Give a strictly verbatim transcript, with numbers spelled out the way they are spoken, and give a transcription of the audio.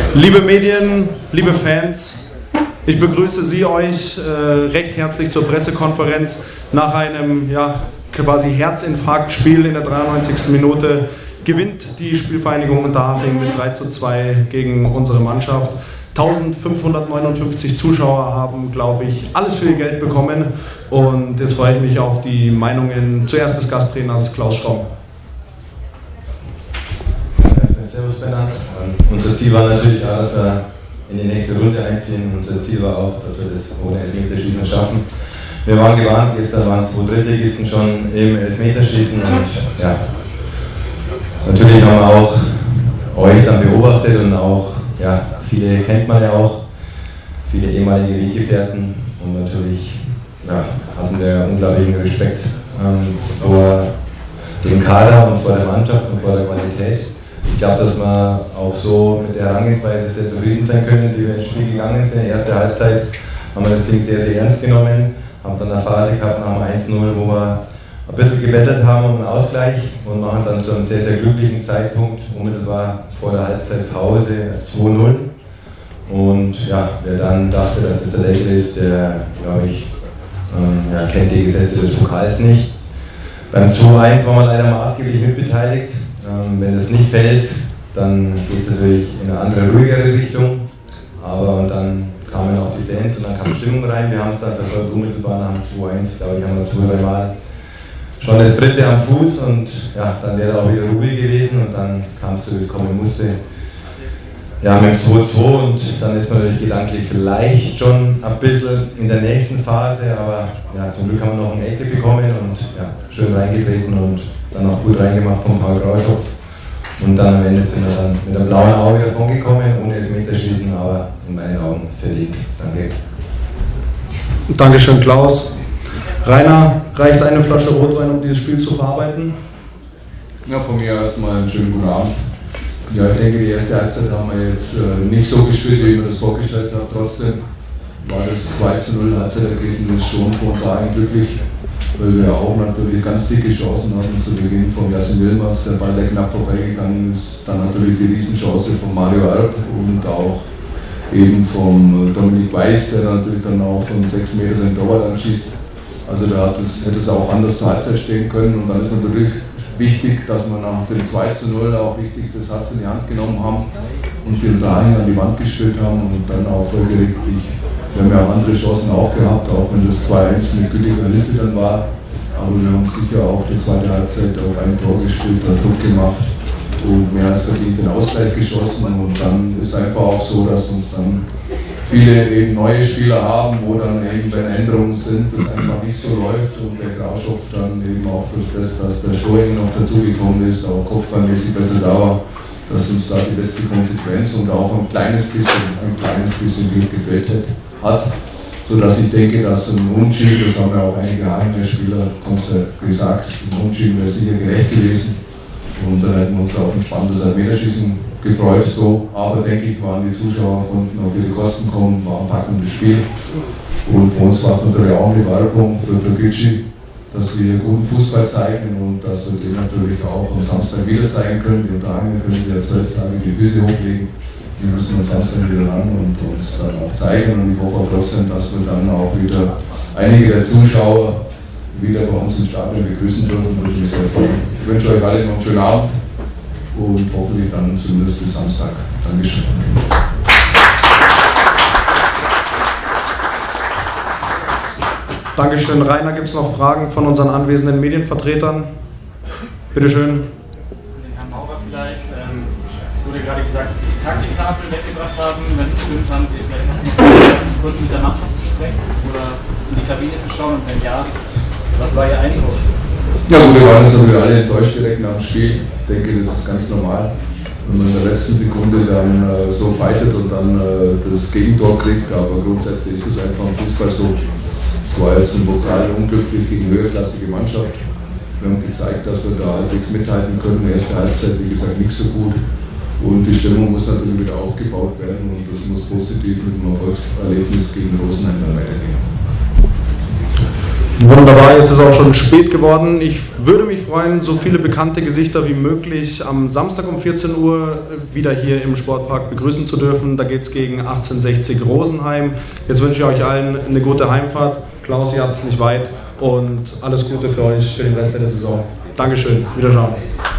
Liebe Medien, liebe Fans, ich begrüße Sie euch äh, recht herzlich zur Pressekonferenz nach einem ja, quasi Herzinfarktspiel in der dreiundneunzigsten Minute. Gewinnt die Spielvereinigung Unterhaching mit drei zu zwei gegen unsere Mannschaft. eintausendfünfhundertneunundfünfzig Zuschauer haben, glaube ich, alles für ihr Geld bekommen. Und jetzt freue ich mich auf die Meinungen zuerst des Gasttrainers Klaus Schramm. Servus Bernhard. Unser Ziel war natürlich auch, dass wir in die nächste Runde einziehen. Unser Ziel war auch, dass wir das ohne Elfmeterschießen schaffen. Wir waren gewarnt, gestern waren zwei Drittligisten schon im Elfmeterschießen und ja, natürlich haben wir auch euch dann beobachtet und auch, ja, viele kennt man ja auch, viele ehemalige Weggefährten und natürlich ja, hatten wir unglaublichen Respekt ähm, vor dem Kader und vor der Mannschaft und vor der Qualität. Ich glaube, dass wir auch so mit der Herangehensweise sehr zufrieden sein können, wie wir ins Spiel gegangen sind. In der ersten Halbzeit haben wir das Ding sehr, sehr ernst genommen, haben dann eine Phase gehabt nach dem eins null, wo wir ein bisschen gebettelt haben um einen Ausgleich und machen dann zu einem sehr, sehr glücklichen Zeitpunkt, unmittelbar vor der Halbzeitpause, das zwei null. Und ja, wer dann dachte, dass das der Lächeln ist, der, glaube ich, ähm, ja, kennt die Gesetze des Pokals nicht. Beim zwei eins waren wir leider maßgeblich mitbeteiligt. Ähm, wenn das nicht fällt, dann geht es natürlich in eine andere, ruhigere Richtung. Aber und dann kamen auch die Fans und dann kam Stimmung rein. Wir haben es dann verfolgt, unmittelbar nach dem zwei eins, glaube ich, haben wir zwei, drei Mal schon das dritte am Fuß und ja, dann wäre auch wieder Ruhe gewesen und dann kam es so, wie es kommen musste. Ja, mit dem zwei zwei und dann ist man natürlich gedanklich vielleicht schon ein bisschen in der nächsten Phase, aber ja, zum Glück haben wir noch eine Ecke bekommen und ja, schön reingetreten und dann auch gut reingemacht von Paul Grauschopf. Und dann am Ende sind wir dann mit einem blauen Auge davon gekommen, ohne Elfmeterschießen, aber in meinen Augen verdient. Danke. Dankeschön, Klaus. Rainer, reicht eine Flasche Rotwein, um dieses Spiel zu verarbeiten? Ja, von mir erstmal einen schönen guten Abend. Ja, ich denke, die erste Halbzeit haben wir jetzt äh, nicht so gespielt, wie wir das vorgestellt haben. Trotzdem war das zwei zu null Halbzeitergebnis schon von dahin glücklich, weil wir auch natürlich ganz dicke Chancen hatten zu Beginn von Jasin Wilmers, der Ball der knapp vorbeigegangen ist. Dann natürlich die Riesenchance von Mario Erb und auch eben von Dominik Weiß, der natürlich dann auch von sechs Metern den Torwart anschießt. Also da hat es, hätte es auch anders zur Halbzeit stehen können und dann ist natürlich wichtig, dass wir nach dem zwei zu null auch richtig das Herz in die Hand genommen haben und den Unterhaching an die Wand gestellt haben und dann auch folgerichtig. Wir haben ja auch andere Chancen auch gehabt, auch wenn das zwei eins mit gütiger Hilfe dann war. Aber wir haben sicher auch die zweite Halbzeit auf ein Tor gespielt, einen Druck gemacht und mehr als verdient den Ausgleich geschossen. Und dann ist einfach auch so, dass uns dann viele eben neue Spieler haben, wo dann eben, wenn Änderungen sind, das einfach nicht so läuft und der Grauschopf dann eben auch durch das, dass der Steuern noch dazugekommen ist, auch kopfballmäßig besser da war, dass uns da die letzte Konsequenz und auch ein kleines bisschen, ein kleines bisschen Glück gefehlt hat, sodass ich denke, dass ein Unentschieden, das haben ja auch einige Heimwehrspieler gesagt, ein Unentschieden wäre sicher gerecht gewesen und dann hätten wir uns auf ein spannendes Elfmeterschießen gefreut, so, aber denke ich, waren die Zuschauer, konnten auf ihre Kosten kommen, war ein packendes Spiel und für uns war es natürlich auch eine Werbung für Türkgücü, dass wir guten Fußball zeigen und dass wir den natürlich auch am Samstag wieder zeigen können. Die Unterhaching können sie jetzt zwölf Tage die Füße hochlegen, wir müssen am Samstag wieder ran und uns dann auch zeigen und ich hoffe auch trotzdem, dass wir dann auch wieder einige der Zuschauer wieder bei uns im Stadion begrüßen dürfen, würde mich sehr freuen. Ich wünsche euch alle noch einen schönen Abend und hoffentlich dann zumindest bis Samstag. Dankeschön. Dankeschön, Rainer. Gibt es noch Fragen von unseren anwesenden Medienvertretern? Bitte schön. Herrn Maurer vielleicht. Ähm, es wurde gerade gesagt, dass Sie die Taktiktafel weggebracht haben. Wenn es stimmt, haben Sie vielleicht was noch kurz mit der Mannschaft zu sprechen oder in die Kabine zu schauen und wenn ja, was war Ihr Einigung? Ja gut, wir waren jetzt natürlich alle enttäuscht direkt nach dem Spiel. Ich denke, das ist ganz normal. Wenn man in der letzten Sekunde dann äh, so fightet und dann äh, das Gegentor kriegt, aber grundsätzlich ist es einfach im Fußball so. Es war jetzt ein Pokal unglücklich gegen eine höherklassige Mannschaft. Wir haben gezeigt, dass wir da halbwegs mithalten können. Die erste Halbzeit, wie gesagt, nicht so gut. Und die Stimmung muss natürlich wieder aufgebaut werden und das muss positiv mit dem Erfolgserlebnis gegen Rosenheim dann weitergehen. Wunderbar, jetzt ist auch schon spät geworden. Ich würde mich freuen, so viele bekannte Gesichter wie möglich am Samstag um vierzehn Uhr wieder hier im Sportpark begrüßen zu dürfen. Da geht es gegen achtzehnhundertsechzig Rosenheim. Jetzt wünsche ich euch allen eine gute Heimfahrt. Klaus, ihr habt es nicht weit und alles Gute für euch für den Rest der Saison. Dankeschön, Wiederschauen.